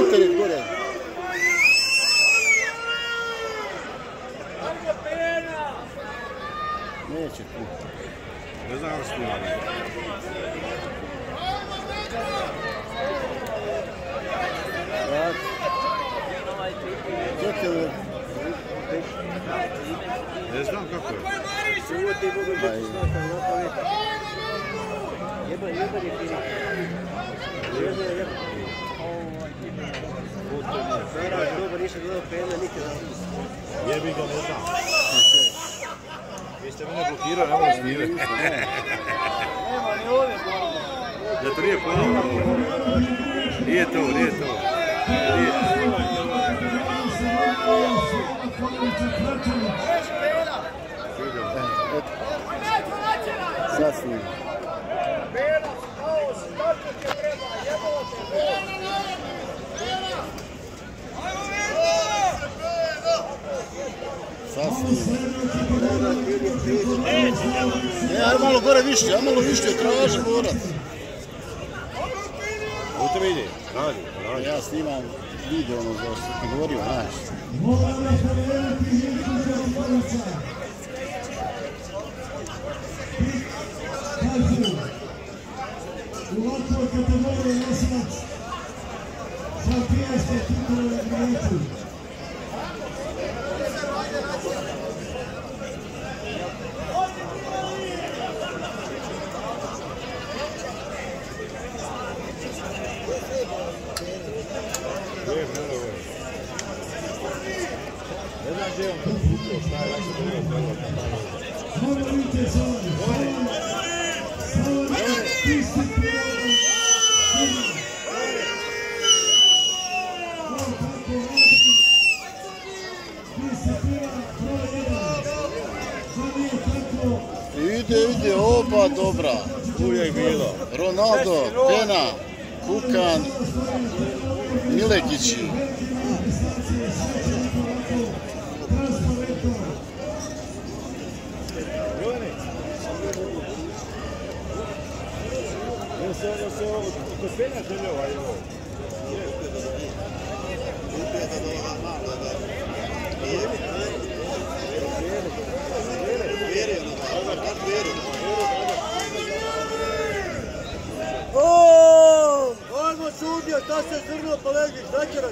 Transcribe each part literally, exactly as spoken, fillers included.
Uteri gore. Neće tu. Ne znam kako snimali. Ne znam kako je. Jebi ga, ne znam. Vi ste mene blokirali, ne mogu snimati. Nema ni ove borbe. Da to nije ponovno. Nije to, nije to. Nije. Sasvim. Sasvim. Ne, aj malo gore više, aj malo više, traži borac. U to vidi, radi, radi. Ja snimam video ono za što ti govorio, znaš. U ovakvoj kategoriji nosilac šampionske titule u Grijeku. Ne znam gdje je on kupio, šta je, kako je to bilo. Govorite sa ovim, sa ovim, disciplinarom, disciplina broj jedan, da nije tako. Ide, ide, oba dobra. Uvijek bilo. Ronaldo, Pena, Kukan, Milekići. Ja se ono se ovo, kod Pena željova je ovo. Oooo! Odmah sudio, šta se zrnuo pa ležiš, začeraj!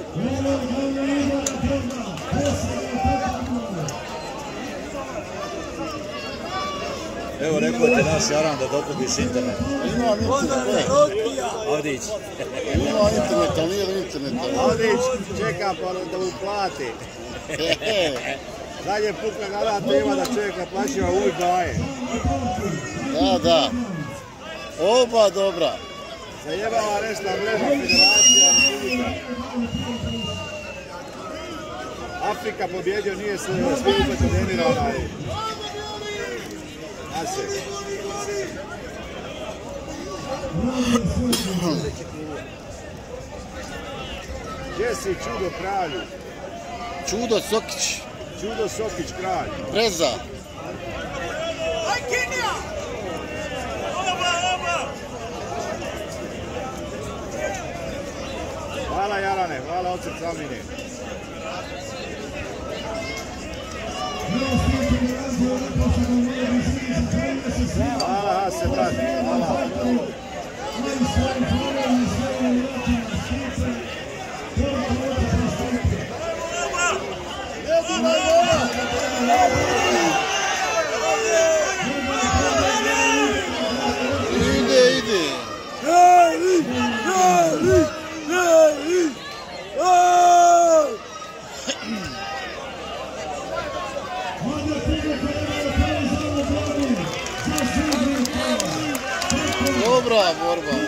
Evo rekao ti naš Jaran da dokupiš internet. Ima internet, Avdić. ima internet, ali nije interneta. Avdić čeka pa da mu plati. Zadnje pukla gada tema da čovjek naplaćiva uvijek daje. Da, da. Oba dobra. Zajebava rešta mreža Federacija Republika. Afrika pobjedio, nije se svi upet trenirao onaj. Asek. Gdje si Čudo kralju? Čudo Sokić. Čudo Sokić kralj. Breza. Hvala Jarane, hvala od srca mine. Hvala Hase, brat, hvala. Ide, ide. Dobra borba.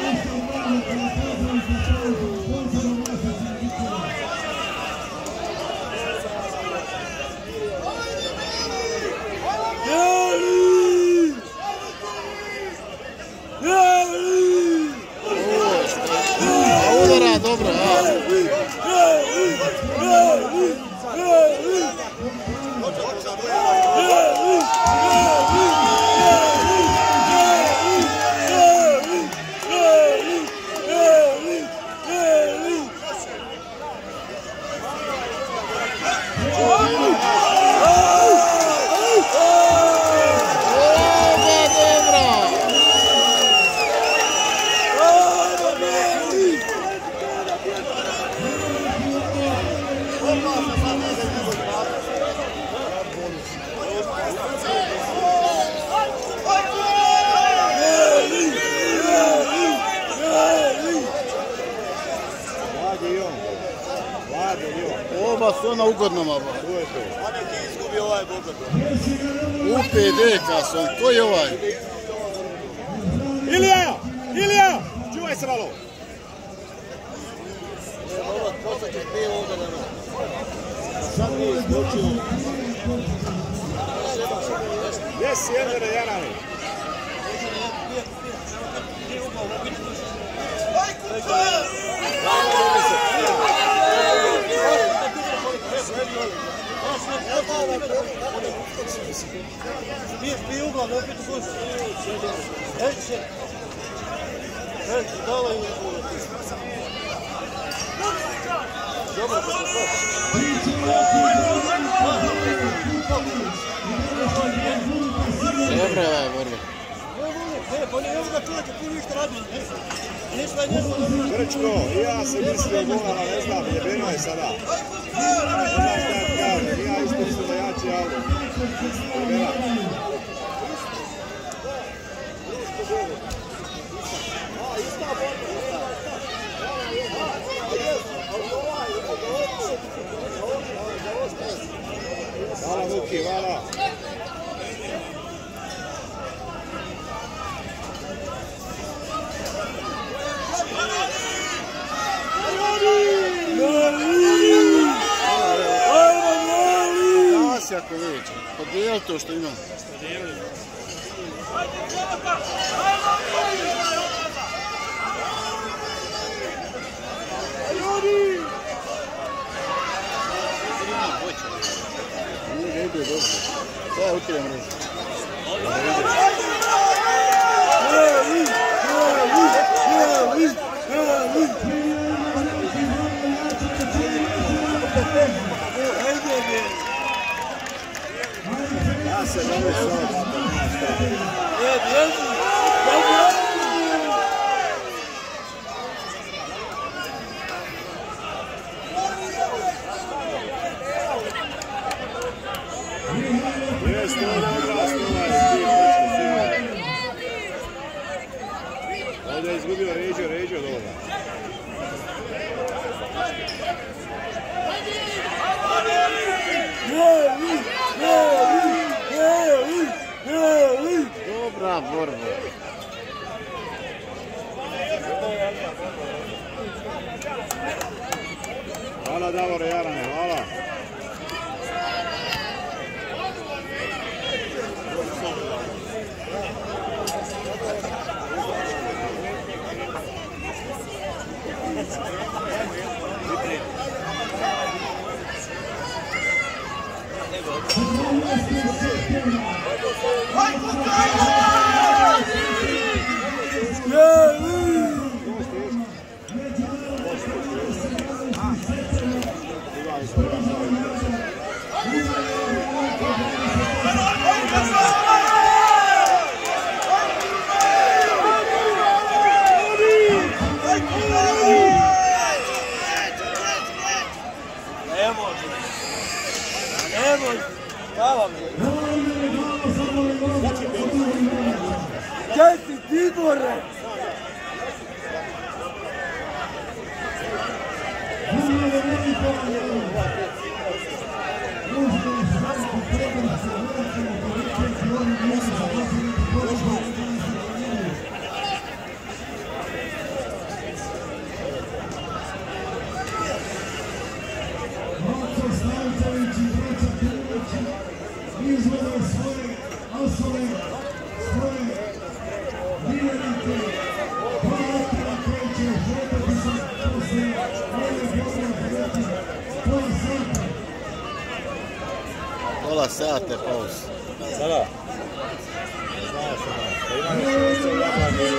A udara dobro, a? Baba su ona ugodnama. Tu je to. A neki izgubi ovaj bogat. U P D kasom, ko je ovaj? Ilija! Ilija! Čuvaj se malo! Ovo, posle ćeš prije ovoga da nam. Sad nije izlučio. Gdje si Jendere Jarani? Biješ prije ugla, ne opet u kuću. Eći se. Eći, dala im je ugla. Dobro, pa se Dobra je borba. Ne, pa ne, evo ga čovječe, ti ništa radi. Ništa je nešto dobro. Grčko, i ja sam mislio gola, ne znam, jebeno je sada. Ne znam šta ti kažem, i ja isto mislim da jači auto. Jebena. Hvala Vuki, hvala. Nas jako već, podijeli to što imam. Nije ide dobro. Sada je ukidam reći. Ja se ne mogu sada. Jeste ovdje odrast ovaj Steve Grčko, sigurno. Ovdje je izgubio Ređo, Ređo od ovoga. Dobra borba. Hvala Davore Jarane, hvala. Gdje si Tibore? Izvode svoje osove, svoje vjernike, hvala koji će hodati sa poslije ove godine hodati pola sata. Pola sata pauz. Sada? Znao sam da. Da ima još nešto u Jablani.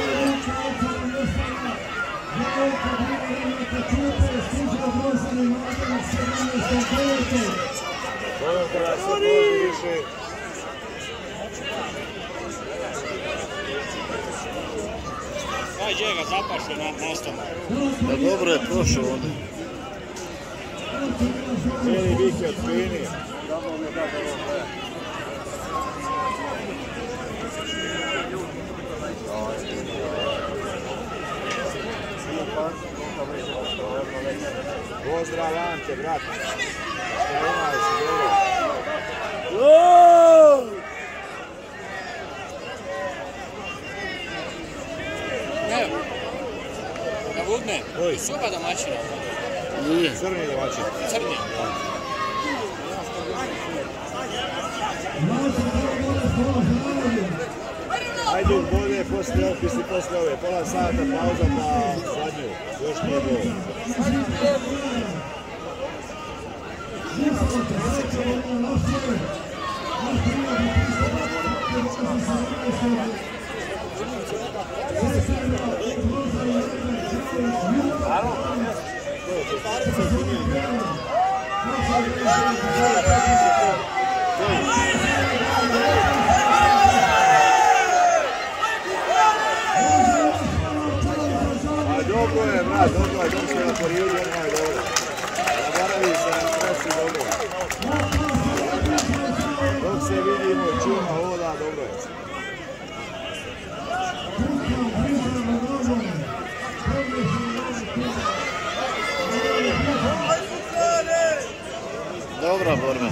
Dobro, se boži više. Ajde ga zapaše na nastavno. Da dobro je prošao ovdje. Cijeli vikend fini. Pozdrav Ante, brat. Šta ima li si, dobro? Ne, da budne, suba domaćina. Nije. Crni domaćin. Crni. Hajduk bolje posle opisi posle ove. Pola sata pauza pa zadnju. Još nije bilo. Dobro je, brat, dobro je, dok se na porijeđu, odmah je dobro. Zaboravi se na stresu, dobro. Dok se vidimo, čuma, hoda, dobro je. Dobra borba.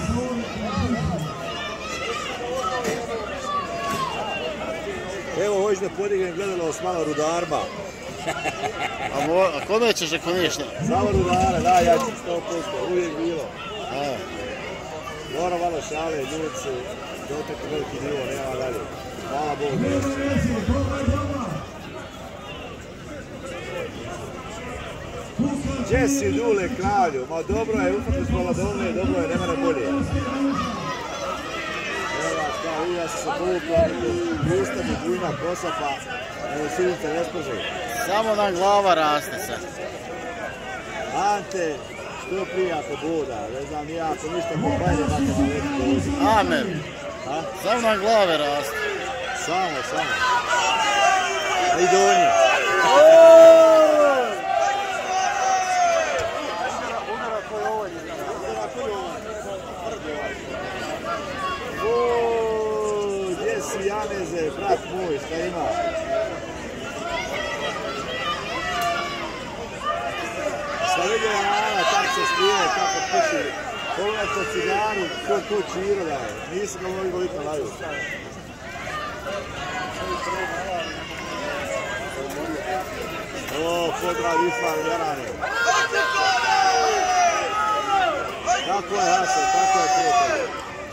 Evo, hoćeš da podignem gledalo s malo Rudarma. A, mo, a kome ćeš ako ništa? Samo Rudara, da, ja ću sto posto, uvijek bilo. A. Mora malo šale, ljudi su dotekli veliki nivo, nema dalje. Hvala Bogu, neće. Gdje si Dule kralju? Ma dobro je, ufatili smo ladovne, dobro je, nema ne bolje. Evo, kao vidim, ja sam se povukla, usta mi bujna kosa, pa evo silnice ne sprži. Samo nam glava raste sad. Ante, što prije ako buda, ne znam nija, ako ništa popajne, makar na neki dozi. Amen. A? Samo nam glave raste. Samo, samo. A i donje. Oooo, gdje si Janeze, brat moj, šta ima? Šta vidio Ana, kako se smije, kako puši. Pogledaj po cigaru, ko to čiro daje. Nisam ga mogu vidjeti na laju. O, pozdrav Ifan, Jarane. Kako je Hasan, kako je prijatelj.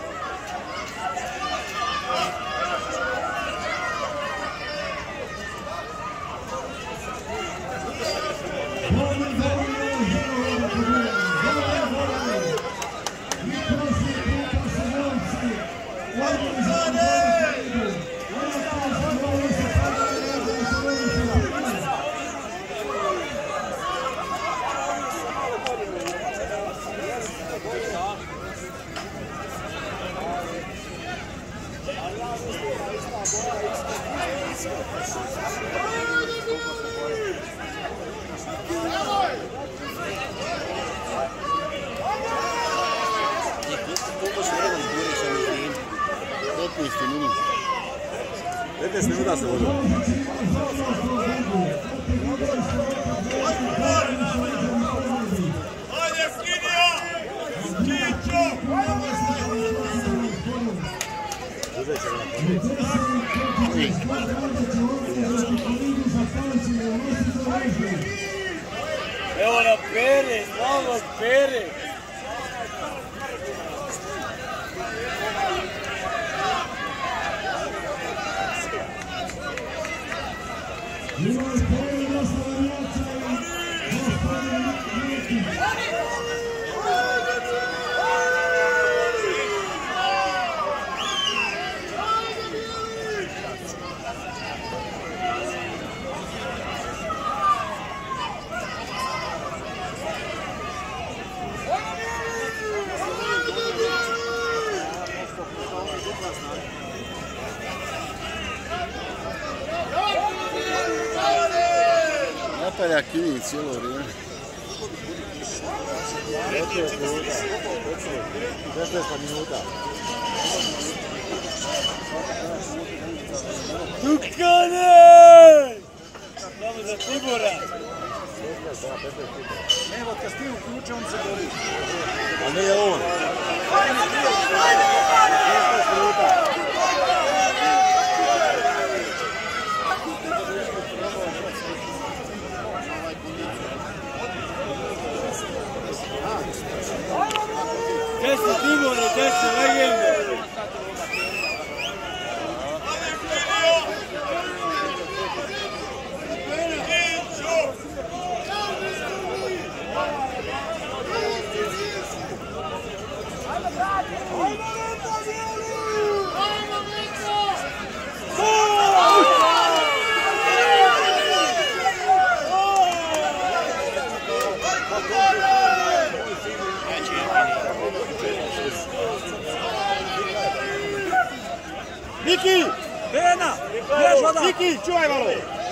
petnaest minuta se vodio. Ajde, Skinija! Čičo! Uzet će ga Evo na pere, slavno pere! Napalja kini cijelo vrijeme. šesnaest minuta. Tukane! Samo za Tibora! Evo, kad ti uključe, on se boli. A nije on. Gdje se Timone, gdje se legende? Miki! Pena! Gdje voda? Miki, čuvaj malo!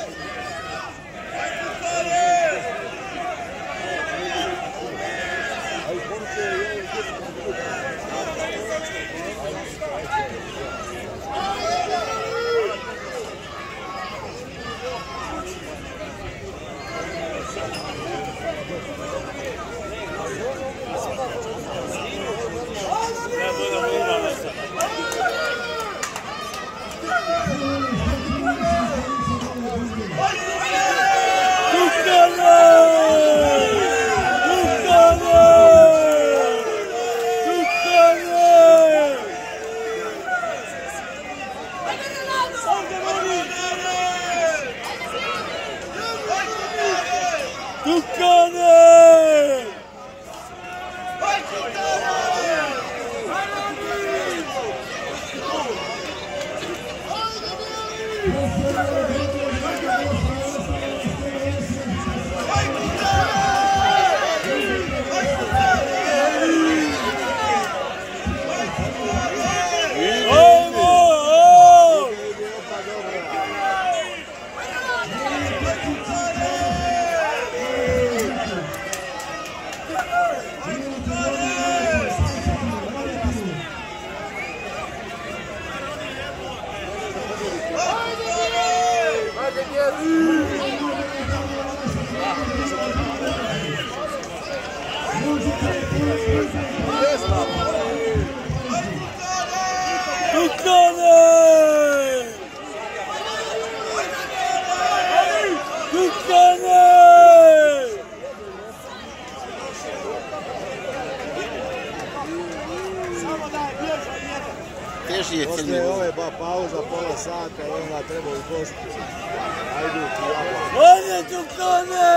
Poslije ove ba pauza pola sata i onda treba u košku. Ajde ti jaba. On je Tukane!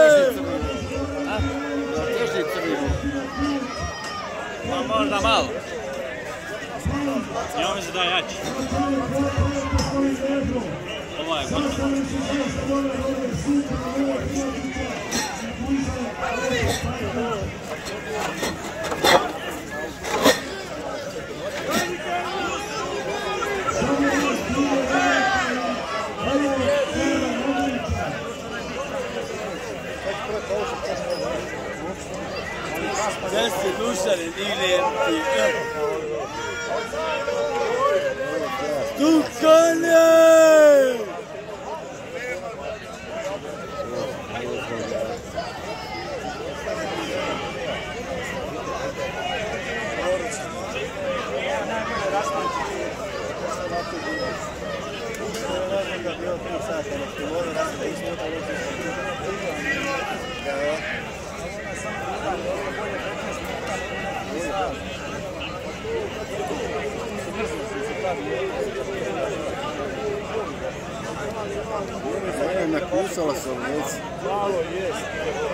Teži crni. Ma možda malo. Ja mislim da je jači. Ovo je gotovo. Gdje si dušari, nigdje ti. Tukane! Nakusala se ovdje. Malo jest.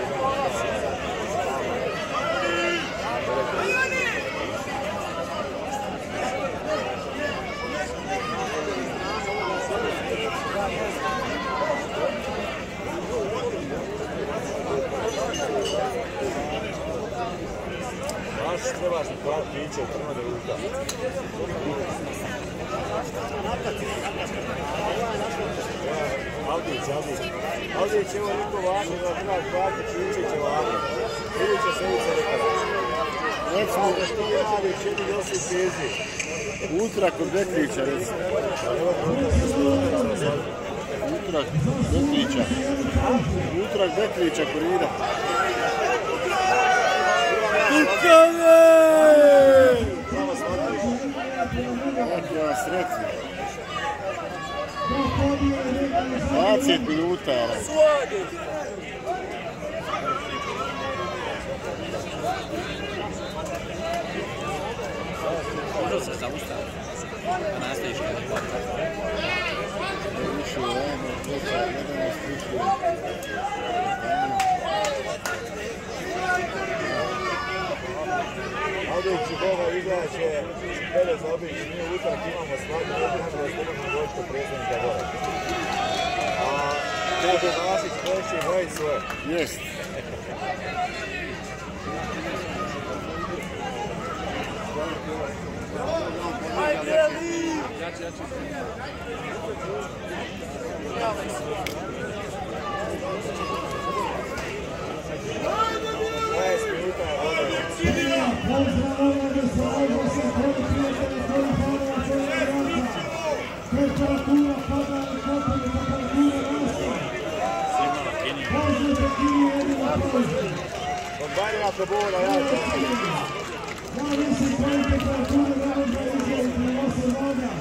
Baš trebaš mi hvala piće, treba da ruka. Aldić, Aldić. Aldić, evo niko važno da trebaš hvala piće će ovako. Iduća sedmica rekala. Recimo da što radiš, jedni nosi tezi. Ultra kod Bekrića, recimo. Evo, Utorak Beklića. Utorak Beklića kurira. Tukane! Dakle vas sretni. dvadeset minuta. Možda se zaustavi. Pa nastaviš kada hvata. Više vreme, treća, jedan stiče. Obići Boga igraće Pere za obići, mi utak imamo svaki jedan da je slobodno doći kod predsjednika gore. A kaže Vasić kreće i broji svoje. Jest. dvadeset minuta je voda. Temperatura pada na kopa i temperatura raste. Od Barija Probora ja ću. Zavisi koje temperature da možda izgledati na osam voda.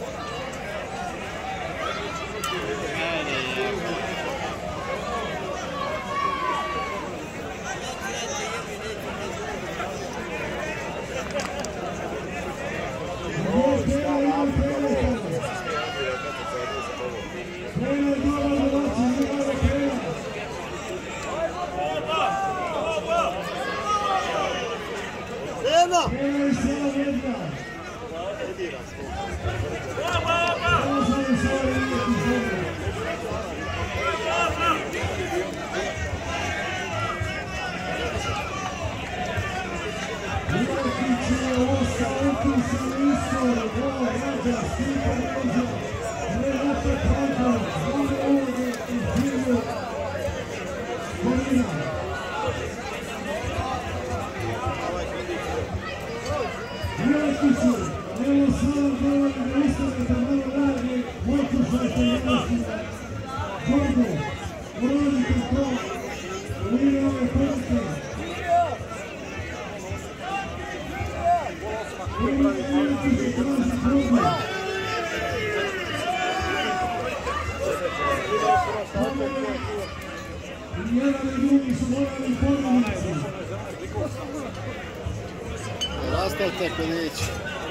Rastavite kolići.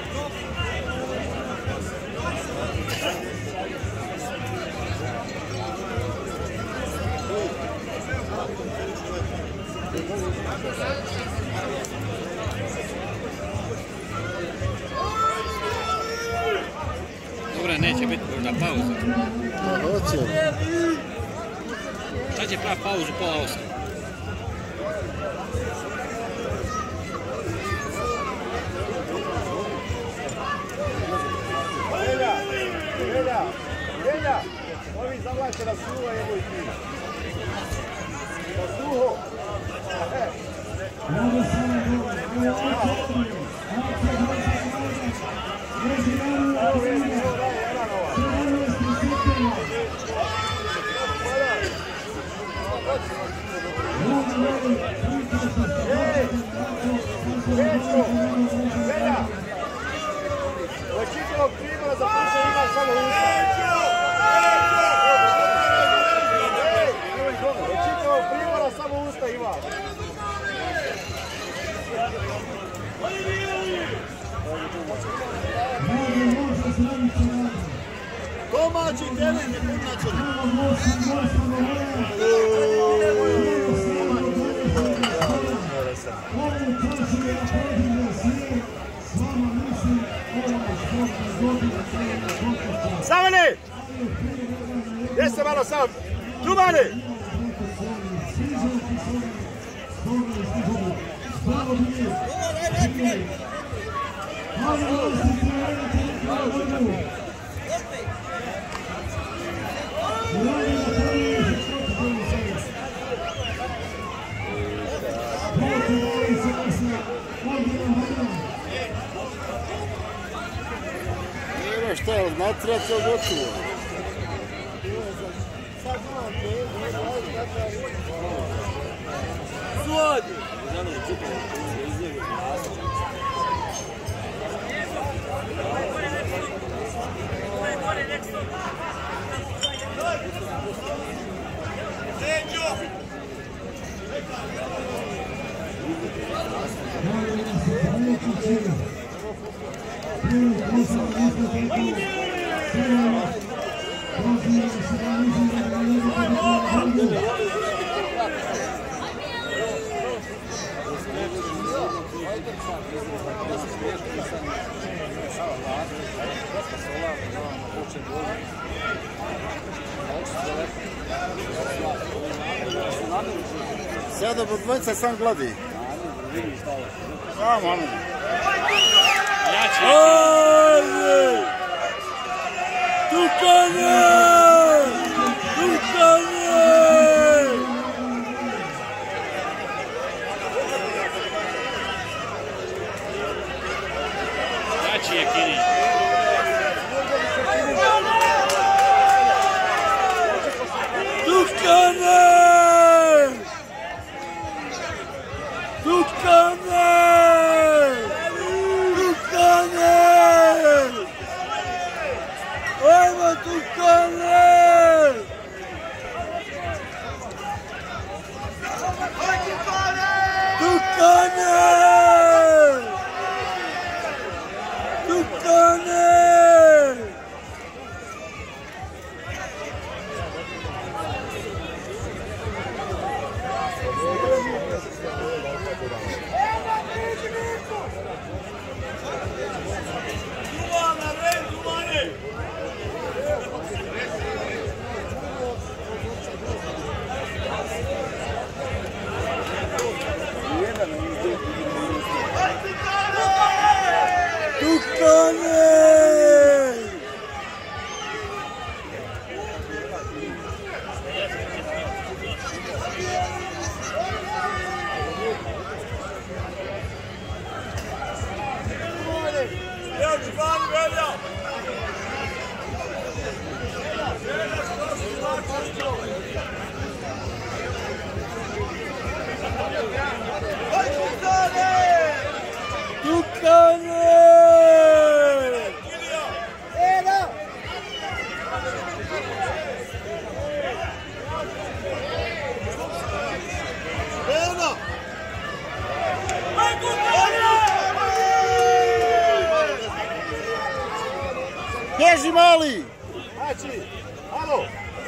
Dobro, neće biti možda pauza. Pa hoće. Šta će pravi pauzu pola osam? Jelja, Jelja, Jelja, ovi zavlače da suva jebo i ti. Da suho. E. Evo je, evo daje, jedna nova. Ej, Dečko, Jelja. Od čitavog primjera za puše imaš samo usta. Od čitavog primjera samo usta imaš. Domaći Kevin je putnačan. Savane! Gdje se malo sam? Čuvane! Šta je, odmatrati od gotovo? radi? Sada po dvojica sam gladi. Samo ono. Ajde! Tukane! Tukane! Jači je Kini. Tukane! Tukane! Tukane! Ajmo Tukane! Tukane! Tukane! Bježi mali! Znači, alo!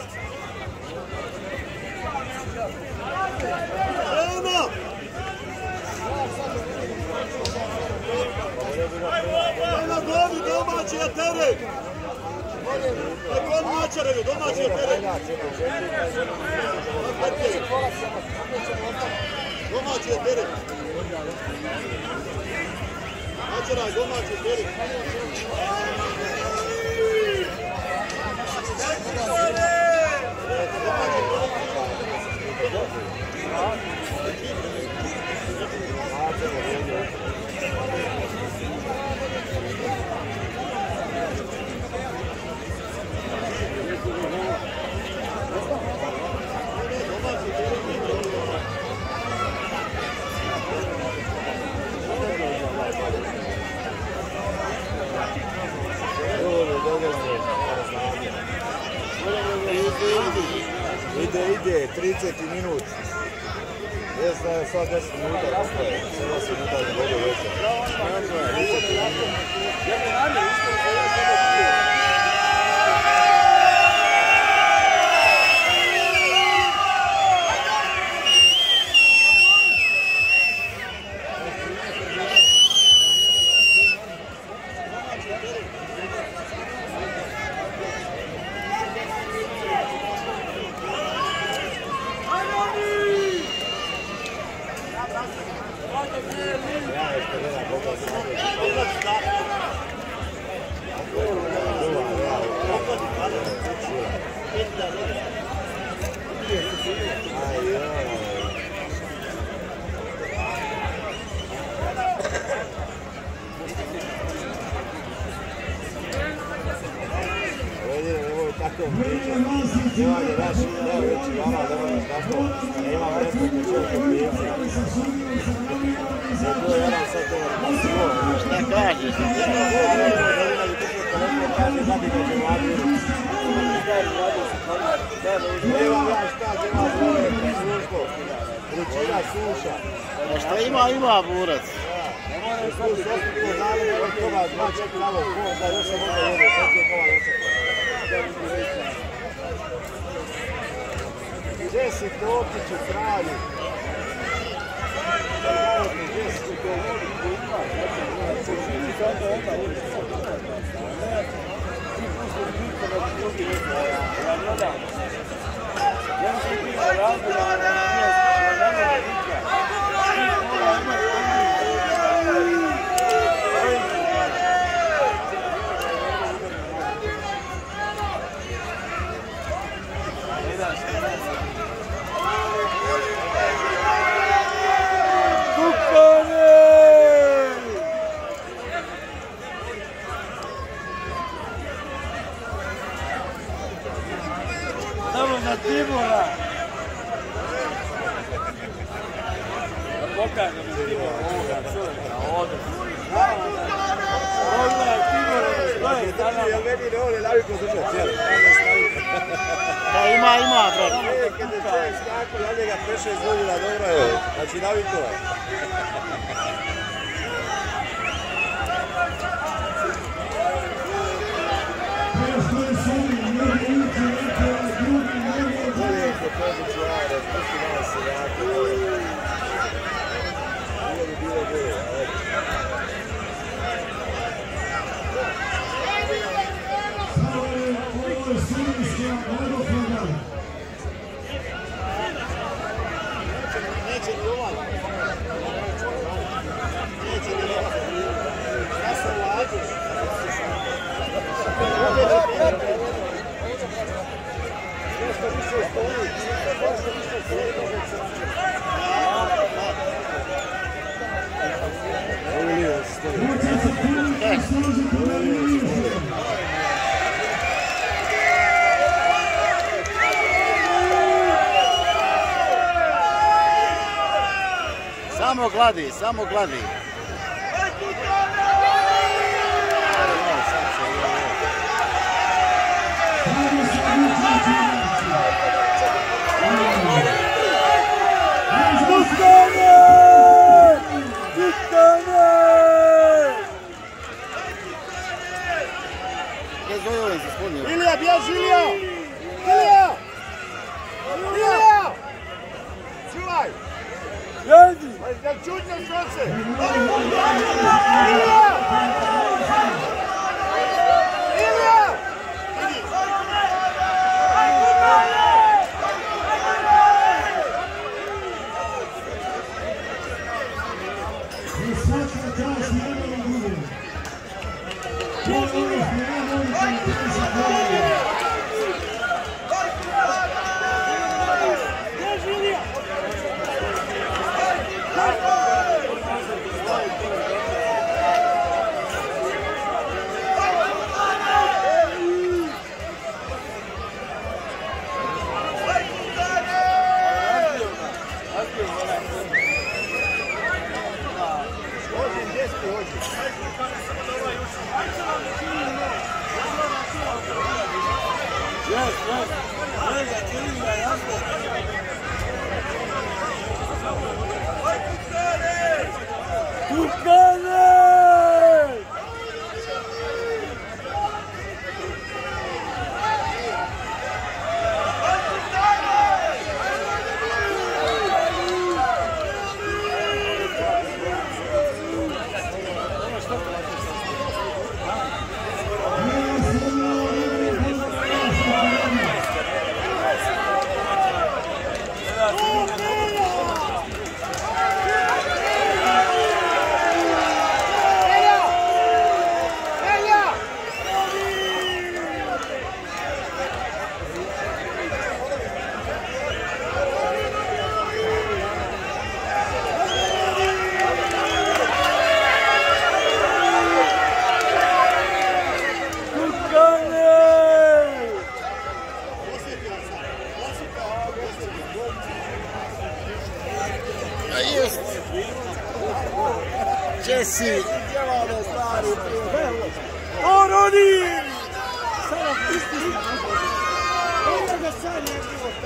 Eno! Eno, dobi domaći je teren! Kod mačarevi, domaći je teren! Domaći je teren! Mačaraj, domaći je teren! Ide, ide, trideset minut. Ja znam, sad deset minuta nastaje, sedam minuta ne bude večer. Nema je naš najveći kanal, da možeš tako, nema respekta čovjek u pijenci. Vrućina, suša. Pa šta ima, ima burac. Gdje si Topiću, kralju? Gdje si Na Tibora! Da pokažem iz Tibora ovoga čovjeka, ovdje. Ovdje je Tibora, što je tada? Jel meni ne ovdje naviko držati cijeli? Pa ima, ima, brat. Kad je čovjek skako, ja njega pet šest godina, dobro je. Znači naviko je. Neće ni ovaj. Neće ni ovaj. Ja sam ulađeš. Nešto više stoji. Nešto više stoji. Samo gladi, samo gladi. Ilija, bježi, Ilija! Ilija! Ilija! Čuvaj! Jedi! Jel čutneš noće? Ilija! Ilija! Gdje si? Djevane stari prijatelj. O, Rodi! Sada pusti. Ovo ga sad je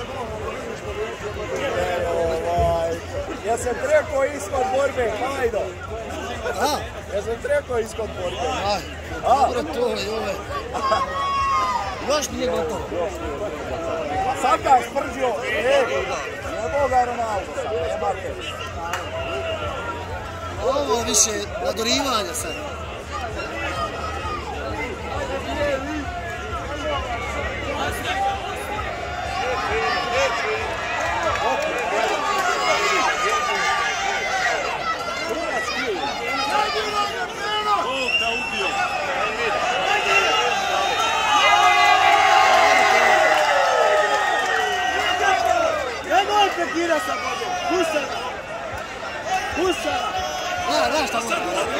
Ja sam treko iskod borbe, hajdo. A? Ja sam treko iskod borbe. Aj, dobro to je ove. Još nije gotovo. A sad ga je sprđio, e, jebo ga Ronaldo sad, jebate. Ovo više nadorivanje sad. Kira sa vodom, Husara! Husara! Da, da, šta može?